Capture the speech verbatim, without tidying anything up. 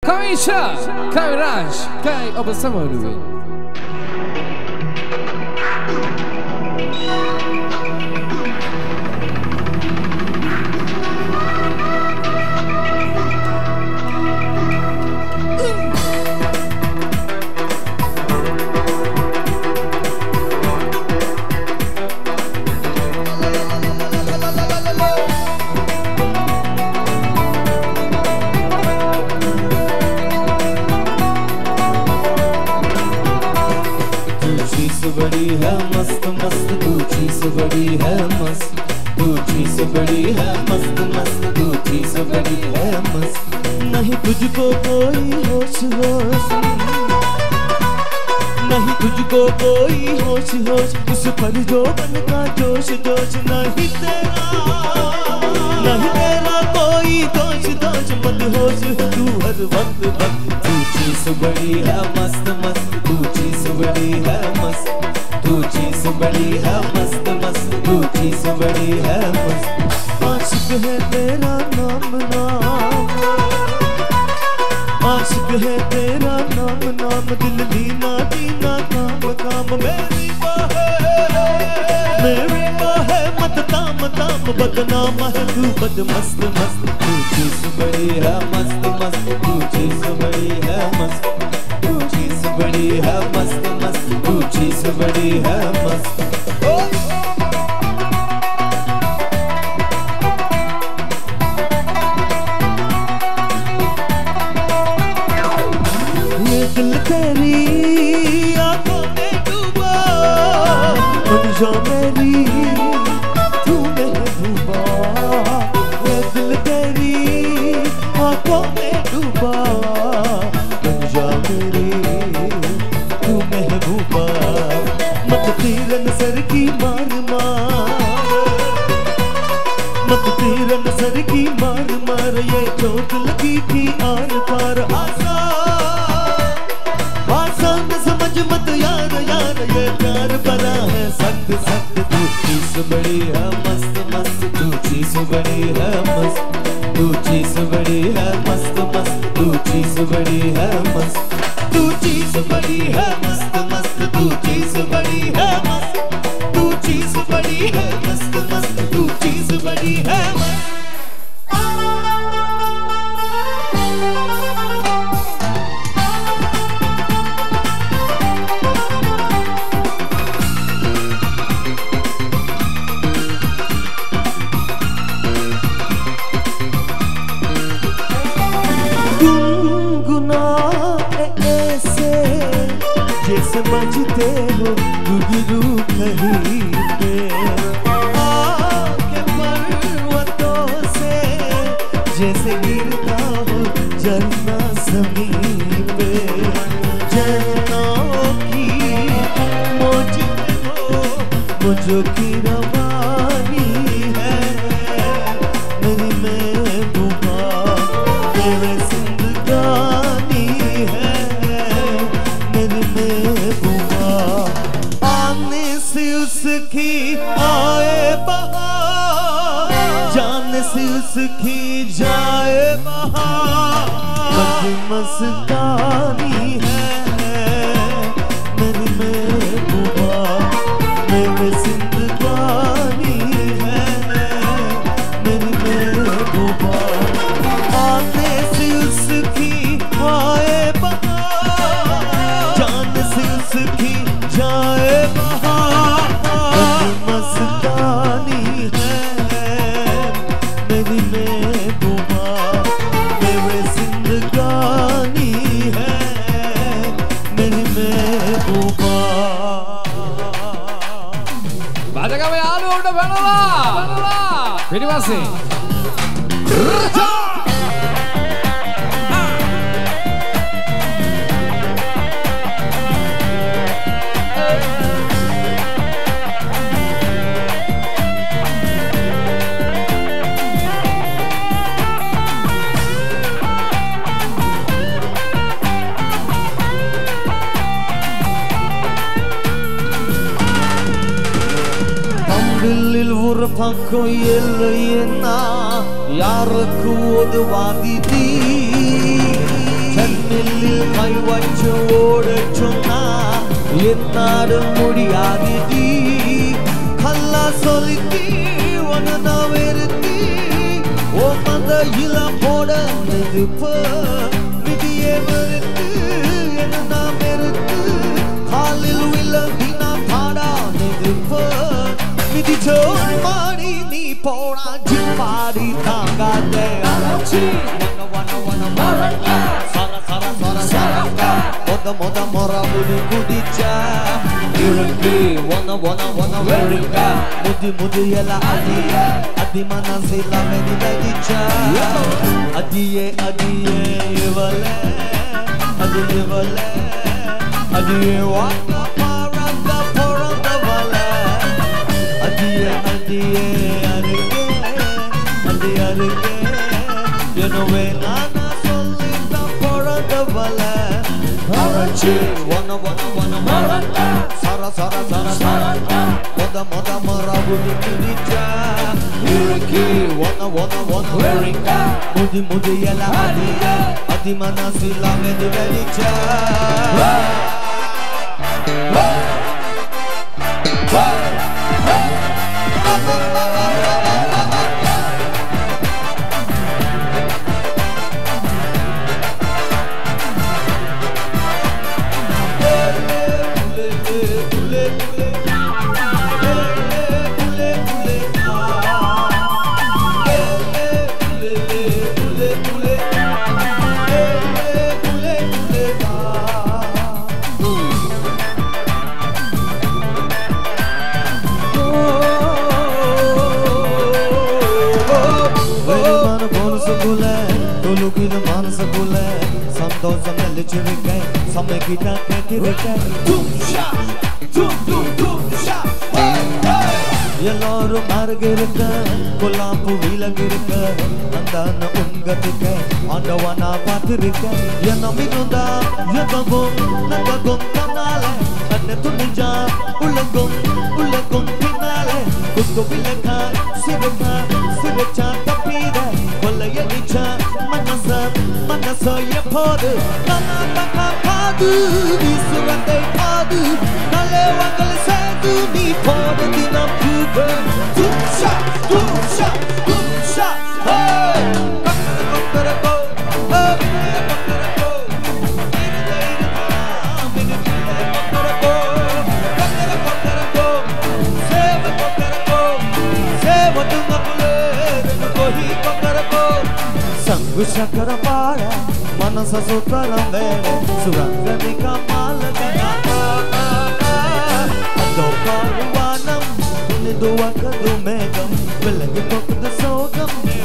Kamisha, Kairaj, Kai Obasamaru. बड़ी है मस्त मस्त तू चीज़ बड़ी है मस्त तू चीज़ बड़ी है मस्त मस्त तू चीज़ बड़ी है मस्त नहीं तुझको कोई होश होश नहीं तुझको कोई होश होश उस पर जो मन का जोश जोश नहीं तेरा नहीं तेरा कोई दोष दोष मत होश तू हर वक्त वक्त तू चीज़ बड़ी है मस्त मस्त तू चीज़ बड़ी है मस्त तू चीज़ बड़ी है मस्त मस्त तू चीज़ बड़ी है मस्त आशिक है तेरा नाम नाम आशिक है तेरा नाम नाम दिल दीना दीना काम काम मेरी बाहें मेरी बाहें मत ताम ताम बदनाम है तू बद मस्त मस्त तू चीज़ बड़ी है मस्त मस्त तू चीज़ बड़ी है मस्त तू चीज़ बड़ी है मस्त मस्त तू चीज़ बड़ी है मस्त ये दिल तेरी आंखों में डूबा बन जा मेरी तू महबूबा ये दिल तेरी आंखों में डूबा बन जा मेरी तू महबूबा मत तेरा नजर की मार मार मत तेरा नजर की मार मार ये चोट लगी थी आर पार आसान आसान समझ मत यार यार ये प्यार बड़ा है सख्त सख्त तू चीज़ बड़ी है मस्त मस्त तू चीज़ बड़ी है मस्त तू चीज़ बड़ी है मस्त मस्त तू चीज़ बड़ी है मस्त तू चीज़ बड़ी है मस्त मस्त तू चीज़ बड़ी है मस्त तू चीज़ बड़ी है मस्त मस्त तू चीज़ बड़ी है मस्त गुनगुना ऐसे जैसे बजते हो गुगरू कहीं पे आके पर्वतों से जैसे गिरता हो झरना ज़मीन पे झरनों की मौज हो मौजों की रवानी है मेरी महबूबा तेरे जिंदगानी है मेरी महबूबा आने से उसकी आए बहार जाने से उसकी जाए बहार मस्तानी है मेरी महबूबा मेरी जिंदगानी है मेरी महबूबा आने से उसकी आए बहार जान से उसकी जाए बहार मस्तानी है मेरी महबूबा मेरी जिंदगानी है मेरी महबूबा Baca kami alu udah benar terima kasih. Fakko yelena yar kuod wadidi வாய் வச்சு ஓட சொன்னா என்னாடு முடியாதடி கல்லா சொல்லிட்டி ஒன்னு நான் வெறுத்தி ஓ மந்தையில போட நெருப்பு விதியே வெறுத்து என்ன நான் வெறுத்து காலில் விழுந்தி நான் பாடா நெருப்பு விதி சோறு மாடி நீ போடா ஜிப்பாடி தாங்காதே அலச்சி வன வன வன மரங்க சர சர சர சரங்க மொத மொத மொர முடி குடிச்சா இருக்கு வன வன வன வெறுங்க முதி முதி எல்லாம் அதிய அதி மனசில மெதி மெதிச்சா அதியே அதியே இவளே அது இவளே அதியே வாங்க பாரங்க பொறந்தவளே அதியே அதியே அருகே அதி அருகே எனவே நானா சொல்லித்தான் பொறந்தவளே அரச்சி வன வன வன மரங்க சர சர சர சரங்க மொத மொத மொர முடி குடிச்சா இருக்கு வன வன வன வெறுங்க முதி முதி எல்லாம் அதிய அதி மனசில மெதி மெதிச்சா Sampai kita kekirikan Tum shah, tum tum tum shah Hey hey Yellarum argirkan Kolampu vilagirkan Andana ungatikkan Andavana pathirkan Yenaminunda Yagagum Nagagum kanale Anne tunija Ulagum Ulagum pinale Kuttu vilaka Sirika Siricha tapida Kollaya nicha Manasa Manasa yepodu Nana taka padu Disurandai padu Nale wangal sedu Ni podu dinam kuga Tumsha Tumsha Tumsha Hey Kakara kakara go Hey kakara go Ida ida Kakara go Kakara kakara go Seva kakara go Seva tunga pule Kohi kakara go Sangu shakara para Manasa sutaram vere Surangani kamala kanaka Ado paruvanam Unidu akadu megam Velagi kokda sogam